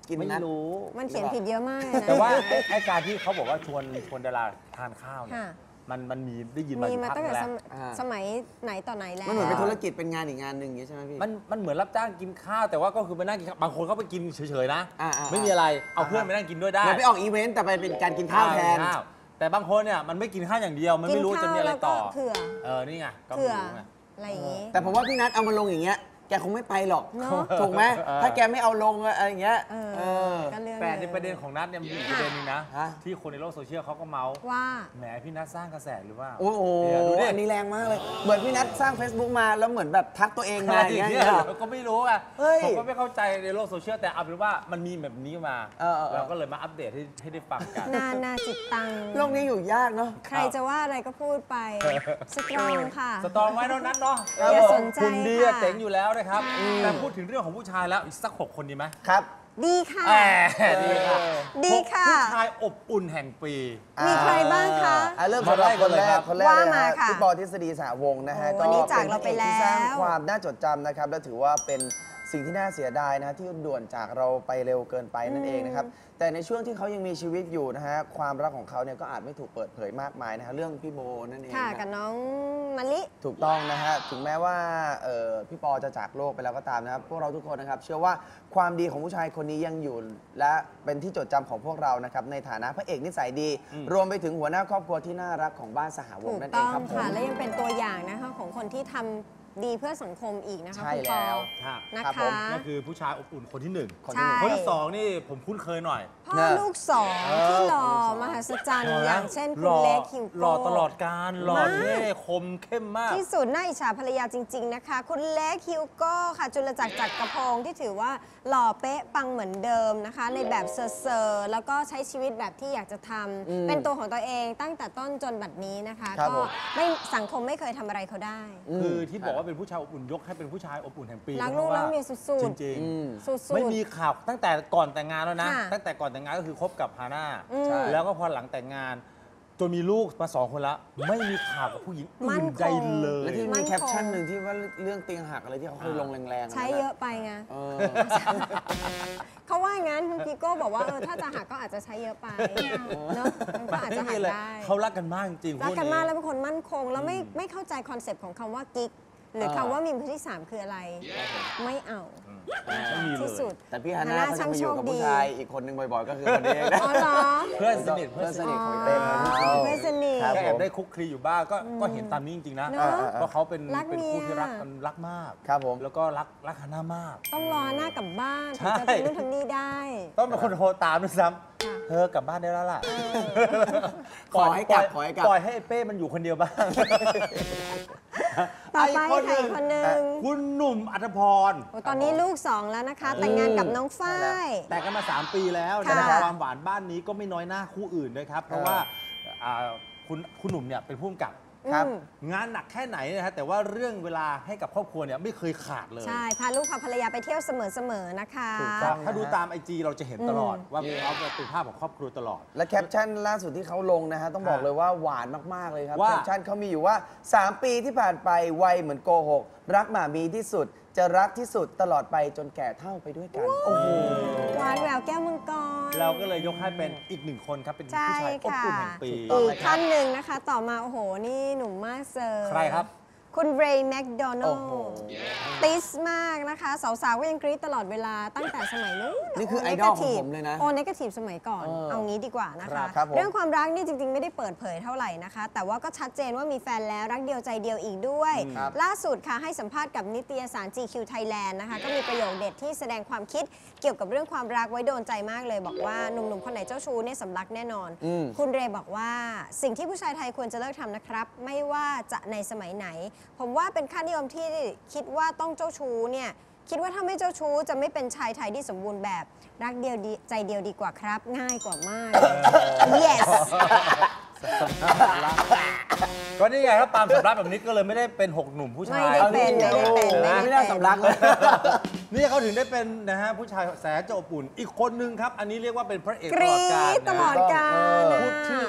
กินไม่นัดรู้มันเขียนผิดเยอะมากนะแต่ว่าไอ้การที่เขาบอกว่าชวนดาราทานข้าวเนี่ยค่ะมันมีได้ยินมาอมียู่มาพักตั้งแต่แล้วสมัยไหนต่อไหนแล้วมันเหมือนเป็นธุรกิจเป็นงานอีกงานหนึ่งอย่างนี้ใช่ไหมพี่มันเหมือนรับจ้างกินข้าวแต่ว่าก็คือไปนั่งกินข้าวบางคนเขาไปกินเฉยๆนะๆไม่มีอะไรเอาเพื่อนไปนั่งกินด้วยได้เหมือนไปออกอีเวนต์แต่ไปเป็นการกินข้าวแทนข้าวแต่บางคนเนี่ยมันไม่กินข้าวอย่างเดียวมันไม่รู้จะมีอะไรต่อกินข้าวแล้วก็เผื่อนี่ไงก็เผื่ไม่อรู้ไงอะไรอย่างงี้แต่ผมว่าพี่นัทเอามาลงอย่างเงี้ยแกคงไม่ไปหรอกเนอะถูกไหมถ้าแกไม่เอาลงอะไรอย่างเงี้ยก็เรื่องแต่ในประเด็นของนัทเนี่ยมีอีกประเด็นหนึงนะฮะที่คนในโลกโซเชียลเขาก็เมาส์ว่าแหมพี่นัทสร้างกระแสหรือว่าโอ้โหดูดิอันนี้แรงมากเลย เหมือนพี่นัทสร้าง Facebook มาแล้วเหมือนแบบทักตัวเองมาอย่างเงี้ยเราก็ไม่รู้อ่ะเฮ้ยผมก็ไม่เข้าใจในโลกโซเชียลแต่เอาเป็นว่ามันมีแบบนี้มา เราก็เลยมาอัปเดตให้ได้ฟังกันนาจิตตังโลกนี้อยู่ยากเนาะใครจะว่าอะไรก็พูดไป สตรองค่ะสตรองไว้เท่านั้นเนาะอย่าสนใจคุณดีอะค่ะเจ๋งอยู่แล้วนะครับแต่พูดถึงเรื่องของผู้ชายแล้วอีกสัก 6 คนดีไหมครับดีค่ะดีค่ะดีค่ะผู้ชายอบอุ่นแห่งปีมีใครบ้างคะเริ่มจากคนแรกว่าเลยมานะค่ะพี่ปอทฤษฎีสหวงศ์นะฮะโอ้วันนี้จากเราไปแล้วที่สร้างความน่าจดจำนะครับและถือว่าเป็นสิ่งที่น่าเสียดายนะที่ด่วนจากเราไปเร็วเกินไปนั่นเองนะครับแต่ในช่วงที่เขายังมีชีวิตอยู่นะฮะความรักของเขาเนี่ยก็อาจไม่ถูกเปิดเผยมากมายนะฮะเรื่องพี่โบนั่นเองค่ะนะกับน้องมะลิถูกต้องนะฮะถึงแม้ว่าพี่ปอจะจากโลกไปแล้วก็ตามนะครับพวกเราทุกคนนะครับเชื่อว่าความดีของผู้ชายคนนี้ยังอยู่ และเป็นที่จดจำของพวกเรานะครับในฐานะพระเอกนิสัยดี รวมไปถึงหัวหน้าครอบครัวที่น่ารักของบ้านสหวงถูศ์กนั่นเอต้งองครับผมค่ะ และยังเป็นตัวอย่างนะคะของคนที่ทำดีเพื่อสังคมอีกนะคะใช่คุณปอแล้วนะครัคะบผมนี่คือผู้ชายอบอุ่นคนที่หนึ่งคนที่หนึ่งคนที่สองนี่ผมคุ้นเคยหน่อยพ่อลูกสองที่หล่อมหัศจรรย์อย่างเช่นคุณเล็กฮิวโก้หล่อตลอดการหล่อเท่คมเข้มมากที่สุดน่าอิจฉาภรรยาจริง ๆ นะคะ คุณเล็กฮิวโก้ค่ะ จุลจักรจักรพงศ์ที่ถือว่าหล่อเป๊ะปังเหมือนเดิมนะคะ ในแบบเซอร์ๆแล้วก็ใช้ชีวิตแบบที่อยากจะทำเป็นตัวของตัวเองตั้งแต่ต้นจนบัดนี้นะคะครับก็ผมไม่สังคมไม่เคยทำอะไรเขาได้คือที่บอกว่าเป็นผู้ชายอบอุ่นยกให้เป็นผู้ชายอบอุ่นแห่งปีรักลูกเพาะว่ารักเมียสุดๆจริงสุดๆๆไม่มีข่าวตั้งแต่ก่อนแต่งงานแล้วนะค่ะตั้งแต่ก่อนแต่งงานก็คือคบกับฮาน่าใช่แล้วก็พอหลังแต่งงานจนมีลูกมา2 คนแล้ว ไม่มีข่าวกับผู้หญิงอื่นใดเลและยที่มีแคปชั่นหนึ่งที่ว่าเรื่องเตียงหักอะไรที่เขาเคยลงแรงๆใช้เยอะไปไงเออเขาว่างั้นคุณพีโก้บอกว่าถ้าจะหักก็อาจจะใช้เยอะไปเนาะมันก็อาจจะหักได้เขารักกันมากจริงๆรักกันมากคู่แล้วเป็นคนมั่นคง แล้วไม่เข้าใจคอนเซปต์ของคำว่ากิ๊กหรือคำว่ามีมือที่ 3 คืออะไร ไม่เอาไม่มีเลที่สุยดแต่พี่ฮาน่าเขาจะมาอยู่กับผู้ชายอีกคนหนึ่งบ่อยๆ ก็คือคนนี้เองนะอ๋อเหรอเพื่อนสนิทเพื่อนสนิทของเต้นนะเพื่อนสนิทครับแค่ผแอบมได้คุกคลีอยู่บ้างก็เห็นตามนี้จริงๆนะเนอะเพราะเขาเป็นรักเป็นเมียคู่ที่รักกันรักมากครับผมแล้วก็รักฮาน่ามากต้องรอหน้ากลับบ้านใช่ถึงจะทำนู่นทำนี่ได้ต้องเป็นคนโทรตามด้วยซ้ำเธอกลับบ้านได้แล้วล่ะขอให้กลับขอให้กลับปล่อยให้ไอ้เป้มันอยู่คนเดียวบ้างต่อไปอีกค่ะอีกคนหนึ่งคุณหนุ่มอัธพรโอ้ตอนนี้ลูก 2 แล้วนะคะ แต่งงานกับน้องฝ้ายแต่งกันมา 3 ปีแล้วค่ะนะครับความหวานบ้านนี้ก็ไม่น้อยหน้าคู่อื่นนะครับ เพราะว่าคุณหนุ่มเนี่ยเป็นผู้กำกับครับงานหนักแค่ไหนนะฮะแต่ว่าเรื่องเวลาให้กับครอบครัวเนี่ยไม่เคยขาดเลยใช่ พาลูกพาภรรยาไปเที่ยวเสมอๆนะคะถูกต้องถ้าดูตามไอจีเราจะเห็นตลอดว่าเขาเป็นภาพของครอบครัวตลอดและแคปชั่นล่าสุดที่เขาลงนะฮะต้องบอกเลยว่าหวานมากๆเลยครับว่าแคปชั่นเขามีอยู่ว่า 3 ปีที่ผ่านไปวัยเหมือนโกหก รักหมามีที่สุด จะรักที่สุดตลอดไปจนแก่เท่าไปด้วยกัน โอ้โหหวานแหววแก้วมังกรเราก็เลยยกให้เป็นอีกหนึ่งคนครับเป็นใช่ผู้ชายอบค่ะอุ่นแห่งปีอีกท่านหนึ่งนะคะ ต่อมาโอ้โห นี่หนุ่มมากเซอร์ใครครับคุณเรย์แมคโดนัโอ้ลโหติสมากนะคะ สาวๆก็ยังกรี๊ดตลอดเวลาตั้งแต่สมัยนู้นนี่คือไอดอลของผมเลยนะโอเนกาทีฟสมัยก่อน เอางี้ดีกว่านะครัคะบครับผมเรื่องความรักนี่จริงๆ ไม่ได้เปิดเผยเท่าไหร่นะคะ แต่ว่าก็ชัดเจนว่ามีแฟนแล้วรักเดียวใจเดียวอีกด้วยครับล่าสุดค่ะให้สัมภาษณ์กับนิตยสาร GQ Thailand นะคะ ก็มีประโยคเด็ดที่แสดงความคิดเกี่ยวกับเรื่องความรักไว้โดนใจมากเลย บอกว่าหนุ่มๆคนไหนเจ้าชู้เนี่ยสำลักแน่นอน คุณเรย์บอกว่าสิ่งที่ผู้ชายไทยควรจะเลิกทำนะครับ ไม่ว่าจะในสมัยไหน ผมว่าเป็นค่านิยมที่คิดว่าต้องเจ้าชู้เนี่ยคิดว่าถ้าไม่เจ้าชู้จะไม่เป็นชายไทยที่สมบูรณ์แบบรักเดียวดีใจเดียวดีกว่าครับ ง่ายกว่ามาก yes ก็นี่ไงครับตามสำรับแบบนี้ก็เลยไม่ได้เป็น 6 หนุ่มผู้ชายไม่ได้เป็นไม่น่าสำลักเลยนี่เขาถึงได้เป็นนะฮะผู้ชายแสนจะอบอุ่นอีกคนนึงครับ อันนี้เรียกว่าเป็นพระเอกกตลอรี๊ดกาลดตลอดกาลพูดชื่อปุ๊บก็ก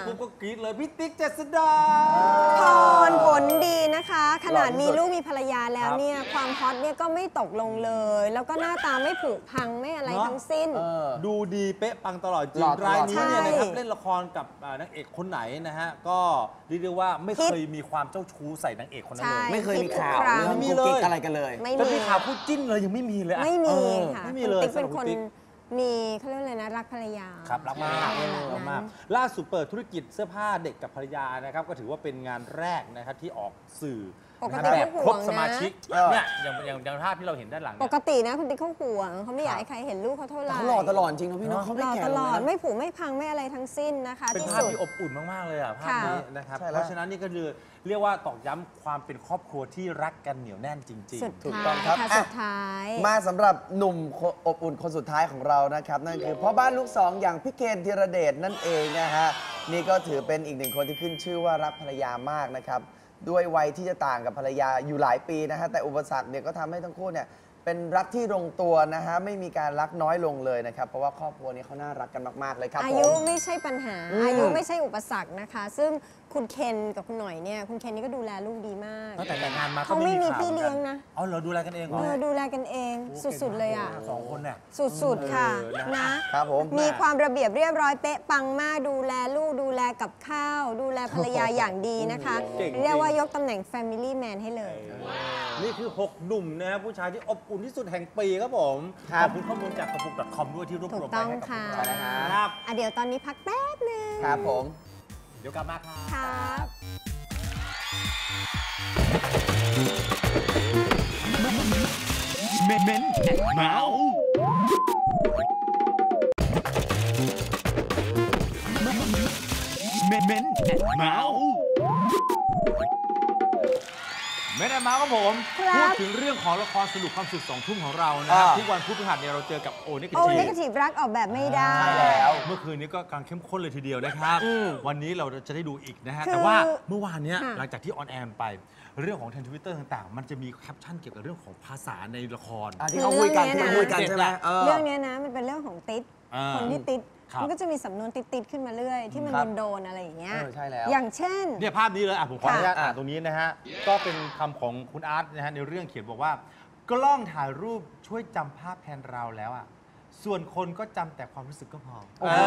กรี๊ดเลยพี่ติ๊กเจษฎาผลดีนะคะขนาดมีลูกมีภรรยาแล้วเนี่ยความฮอตเนี่ยก็ไม่ตกลงเลย แล้วก็หน้าตาไม่ผุพังไม่อะไรทั้งสิ้นดูดีเป๊ะปังตลอดจริงรายนี้เนี่ยนะครับเล่นละครกับนางเอกคนไหนนะฮะก็เรียกได้ว่าไม่เคยมีความเจ้าชู้ใส่นางเอกคนนั้นเลยไม่เคยมีข่าวเรื่องกุ๊กกิ๊กอะไรกันเลยจะมีข่าวคู่จิ้นเลยยังไม่มีเลยไม่มีค่ะไม่มีเลยเป็นคนมีเขาเรียกอะไรนะรักภรรยาครับรักมากล่าสุดเปิดธุรกิจเสื้อผ้าเด็กกับภรรยานะครับก็ถือว่าเป็นงานแรกนะครับที่ออกสื่อแบบครบสมาชิกเนี่ยอย่างภาพที่เราเห็นด้านหลังปกตินะคุณติ๊กเขาห่วงเขาไม่อยากให้ใครเห็นลูกเขาเท่าไหร่เขาหล่อตลอดจริงนะพี่น้องเขาไม่แก่ตลอดไม่ผุไม่พังไม่อะไรทั้งสิ้นนะคะเป็นภาพที่อบอุ่นมากๆเลยอ่ะภาพนี้นะครับเพราะฉะนั้นนี่ก็คือเรียกว่าตอกย้ำความเป็นครอบครัวที่รักกันเหนียวแน่นจริงๆถูกต้องครับสุดท้ายมาสำหรับหนุ่มอบอุ่นคนสุดท้ายของเรานะครับนั่นคือพ่อบ้านลูกสองอย่างพี่เคนธีรเดชนั่นเองนะฮะนี่ก็ถือเป็นอีกหนึ่งคนที่ขึ้นชื่อว่ารักภรรยามากนะครับด้วยวัยที่จะต่างกับภรรยาอยู่หลายปีนะฮะแต่อุปสรรคเนี่ยก็ทำให้ทั้งคู่เนี่ยเป็นรักที่ลงตัวนะฮะไม่มีการรักน้อยลงเลยนะครับเพราะว่าครอบครัวนี้เขาน่ารักกันมากๆเลยครับอายุไม่ใช่ปัญหาอายุไม่ใช่อุปสรรคนะคะซึ่งคุณเคนกับคุณหน่อยเนี่ยคุณเคนนี่ก็ดูแลลูกดีมากตั้งแต่แต่งงานมาเขาไม่มีพี่เลี้ยงนะเอาเราดูแลกันเองเหรอดูแลกันเองสุดๆเลยอ่ะ 2 คนเนี่ยสุดๆค่ะนะครับผมมีความระเบียบเรียบร้อยเป๊ะปังมากดูแลลูกดูแลกับข้าวดูแลภรรยาอย่างดีนะคะเรียกว่ายกตำแหน่ง Family Man ให้เลยนี่คือ6หนุ่มนะครับผู้ชายที่อบอุ่นที่สุดแห่งปีครับผมขอบคุณข้อมูลจากกระปุก .com ด้วยที่รวบรวมไปให้กับเรานะครับเดี๋ยวตอนนี้พักแป๊บนึงครับผมเดี๋ยวกลับมาครับเม้นเมาเม้นเมาเม้นมาครับผมพูดถึงเรื่องของละครสนุกความสุข2 ทุ่มของเรานะครับทุกวันพุธพฤหัสเนี่ยเราเจอกับโอเนกาทีฟรักออกแบบไม่ได้ใช่แล้วเมื่อคืนนี้ก็กำลังเข้มข้นเลยทีเดียวนะครับวันนี้เราจะได้ดูอีกนะฮะแต่ว่าเมื่อวานนี้หลังจากที่ออนแอร์ไปเรื่องของทาง Twitter ต่างๆมันจะมีแคปชั่นเกี่ยวกับเรื่องของภาษาในละครที่เขาคุยกันใช่ไหมเรื่องนี้นะมันเป็นเรื่องของติ๊ดคนที่ติ๊ดมันก็จะมีสำนวนติดๆขึ้นมาเรื่อยที่มันโดนอะไรอย่างเงี้ยใช่แล้วอย่างเช่นเนี่ยภาพนี้เลยผมขออนุญาตอ่านตรงนี้นะฮะก็เป็นคำของคุณอาร์ตนะฮะในเรื่องเขียนบอกว่ากล้องถ่ายรูปช่วยจำภาพแทนเราแล้วอ่ะส่วนคนก็จำแต่ความรู้สึกก็พอ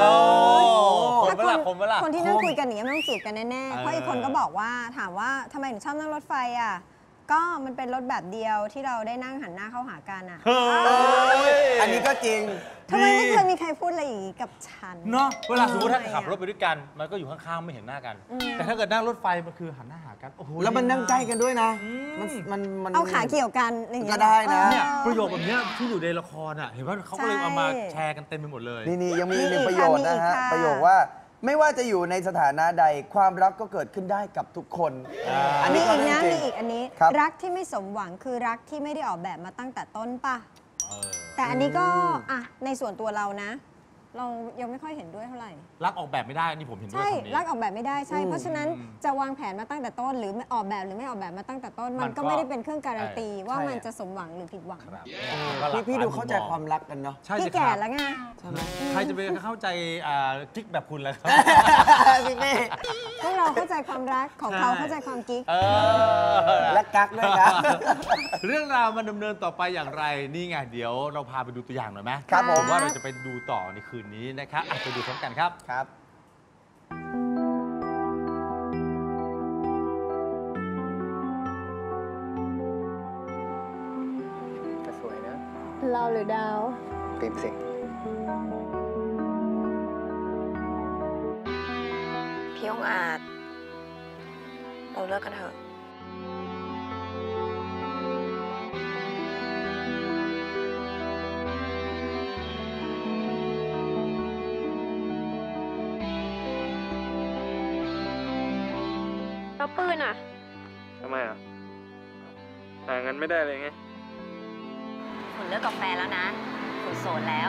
คนที่นั่งคุยกันอย่างนี้ไม่ต้องจีบกันแน่ๆเพราะอีกคนก็บอกว่าถามว่าทำไมถึงชอบนั่งรถไฟอ่ะก็มันเป็นรถแบบเดียวที่เราได้นั่งหันหน้าเข้าหากันอ่ะอันนี้ก็จริงทำไมไม่เคยมีใครพูดอะไรอย่างนี้กับฉันเนาะเวลาสมมติถ้าขับรถไปด้วยกันมันก็อยู่ข้างๆไม่เห็นหน้ากันแต่ถ้าเกิดนั่งรถไฟมันคือหันหน้าหากันโอ้โหแล้วมันนั่งใกล้กันด้วยนะมันเอาขาเกี่ยวกันอย่างเงี้ยก็ได้นะเนี่ยประโยคแบบนี้ที่อยู่ในละครอ่ะเห็นว่าเขาก็เลยเอามาแชร์กันเต็มไปหมดเลยนี่ยังมี1ประโยชน์นะฮะประโยคว่าไม่ว่าจะอยู่ในสถานะใดความรักก็เกิดขึ้นได้กับทุกคนอันนี้อีกนะมีอีกอันนี้รักที่ไม่สมหวังคือรักที่ไม่ได้ออกแบบมาตั้งแต่ต้นป่ะแต่อันนี้ก็ในส่วนตัวเรานะเรายังไม่ค่อยเห็นด้วยเท่าไหร่รักออกแบบไม่ได้นี่ผมเห็นด้วยใช่รักออกแบบไม่ได้ใช่เพราะฉะนั้นจะวางแผนมาตั้งแต่ต้นหรือออกแบบหรือไม่ออกแบบมาตั้งแต่ต้นมันก็ไม่ได้เป็นเครื่องการันตีว่ามันจะสมหวังหรือผิดหวังพี่ดูเข้าใจความรักกันเนาะพี่แก่แล้วไงใครจะไปเข้าใจกิ๊กแบบคุณเลยครับพี่เน่พวกเราเข้าใจความรักของเขาเข้าใจความกิ๊กและกักด้วยครับเรื่องราวมันดำเนินต่อไปอย่างไรนี่ไงเดี๋ยวเราพาไปดูตัวอย่างหน่อยไหมครับผมว่าเราจะไปดูต่อในคืนนี้นะครับไปดูพร้อมกันครับก็สวยนะเราหรือดาวติดสิพี่องอาจเราเลิกกันเถอะแล้วปืนอ่ะทำไมแต่งั้นไม่ได้เลยไงฝนเลิกกับแฟนแล้วนะฝนโสดแล้ว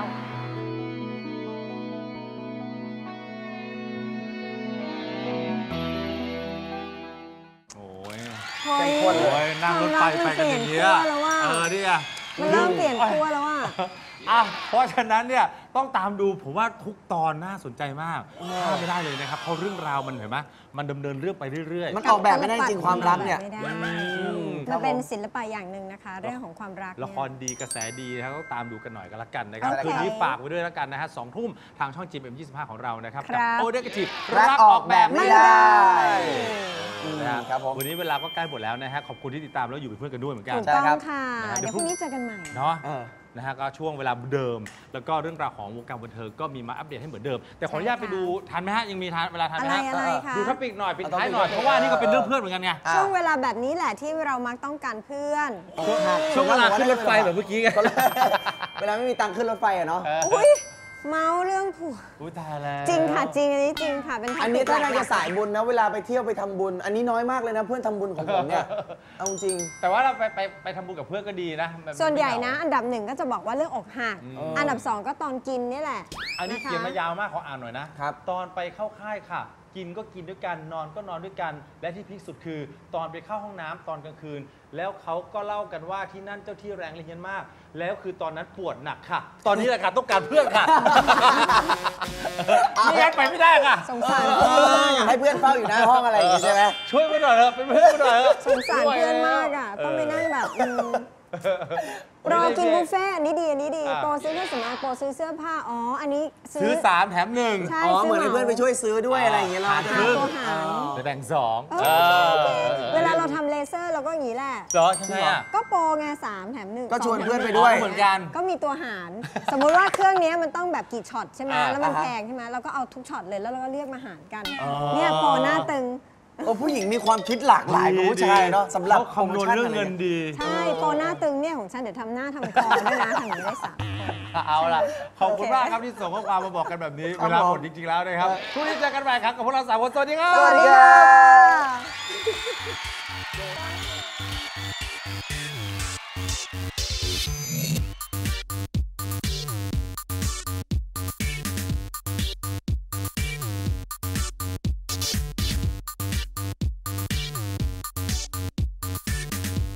โอ้ยนั่งรถไฟไปกันอย่างเงี้ยนี่ไงมันเริ่มเปลี่ยนขั้วแล้วอ่ะเพราะฉะนั้นเนี่ยต้องตามดูผมว่าทุกตอนน่าสนใจมากพลาดไม่ได้เลยนะครับเพราะเรื่องราวมันเห็นไหมมันดำเนินเรื่องไปเรื่อยๆมันออกแบบไม่ได้จริงความรักเนี่ยมันเป็นศิลปะอย่างหนึ่งนะคะ เรื่องของความรักละครดีกระแสดีนะครับต้องตามดูกันหน่อยกันละกันนะครับคืนนี้ฝากไว้ด้วยละกันนะฮะ2 ทุ่มทางช่องGMM25ของเรานะครับกับโอเดกทีฟรักออกแบบไม่ได้ครับผมวันนี้เวลาก็ใกล้หมดแล้วนะฮะขอบคุณที่ติดตามแล้วอยู่เป็นเพื่อนกันด้วยเหมือนกันถูกต้องค่ะเดี๋ยวพรุ่งนี้เจอกันใหม่เนาะนะฮะก็ช่วงเวลาเดิมแล้วก็เรื่องราวของวงการบันเทิงก็มีมาอัปเดตให้เหมือนเดิมแต่ขออนุญาตไปดูทันไหมฮะยังมีเวลาทันไหมฮะอะไรคะดูท็อปิกหน่อยปิดท้ายหน่อยเพราะว่านี่ก็เป็นเรื่องเพื่อนเหมือนกันไงช่วงเวลาแบบนี้แหละที่เรามักต้องการเพื่อนช่วงเวลาขึ้นรถไฟแบบเมื่อกี้ไงเวลาไม่มีตังค์ขึ้นรถไฟอะเนาะอุ้ยเมาเรื่องผัวอุ้ยตายแล้วจริงค่ะจริงอันนี้จริงค่ะเป็นอันนี้ถ้าเราจะสายบุญนะเวลาไปเที่ยวไปทำบุญ อันนี้น้อยมากเลยนะเพื่อนทำบุญของผมเนี่ยเอาจริงแต่ว่าเราไปทำบุญกับเพื่อนก็ดีนะส่วนใหญ่นะอันดับ 1ก็จะบอกว่าเรื่องอกหักอันดับ 2ก็ตอนกินนี่แหละอันนี้เขียนมายาวมากขออ่านหน่อยนะครับตอนไปเข้าค่ายค่ะ กินก็กินด้วยกันนอนก็นอนด้วยกัน และที่พีคสุดคือตอนไปเข้าห้องน้ำตอนกลางคืน แล้วเขาก็เล่ากันว่าที่นั่นเจ้าที่แรงเฮี้ยนมาก แล้วคือตอนนั้นปวดหนักค่ะ ตอนนี้แหละค่ะต้องการเพื่อนค่ะไม่งั้นไปไม่ได้ค่ะสงสารให้เพื่อนเฝ้าอยู่หน้าห้องอะไรอย่างงี้ใช่ไหมช่วยไปหน่อยเถอะเป็นเพื่อนไปหน่อยเถอะสงสารเพื่อนมากอ่ะต้องไปนั่งแบบรอกินบุฟเฟ่ต์อันนี้ดีอันนี้ดีโปรซื้อเครื่องสำอางโปรซื้อเสื้อผ้าอ๋ออันนี้ซื้อ3 แถม 1 ใช่อ๋อเหมือนให้เพื่อนไปช่วยซื้อด้วยอะไรอย่างเงี้ยเราจะตัวหารไปแบ่ง2 เวลาเราทำเลเซอร์เราก็อย่างนี้แหละเหรอใช่ไหมอ่ะก็โปรไง3 แถม 1 ก็ชวนเพื่อนไปด้วยเหมือนกันก็มีตัวหาร สมมุติว่าเครื่องนี้มันต้องแบบกี่ช็อตใช่ไหมแล้วมันแพงใช่ไหมเราก็เอาทุกช็อตเลยแล้วเราก็เรียกมาหารกันเนี่ยโปรหน้าตึงโอ้ผู้หญิงมีความคิดหลากหลายกว่าผู้ชายเนาะสำหรับเขาคำนวณเรื่องเงินดีใช่โปรหน้าตึงเนี่ยของฉันเดี๋ยวทำหน้าทำคอด้วยนะทำอย่างนี้ได้3 เอาล่ะ ขอบคุณมากครับที่ส่งข้อความมาบอกกันแบบนี้ เวลาหมดจริงๆแล้วนะครับพรุ่งนี้เจอกันใหม่ครับกับพวกเรา3 คนสวัสดีครับสวัสดีครับ